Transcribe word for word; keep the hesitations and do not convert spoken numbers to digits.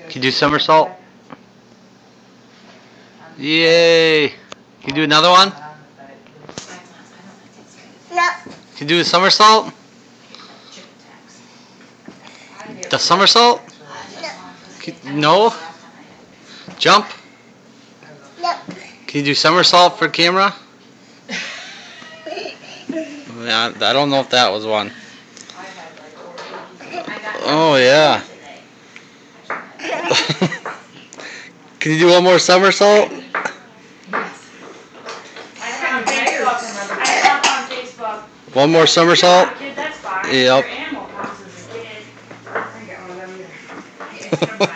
Can you do somersault? Yay! Can you do another one? No. Can you do a somersault? The somersault? No? Jump? No. Can you do somersault for camera? Yeah, I don't know if that was one. Oh yeah. Can you do one more somersault? One more somersault? Yep.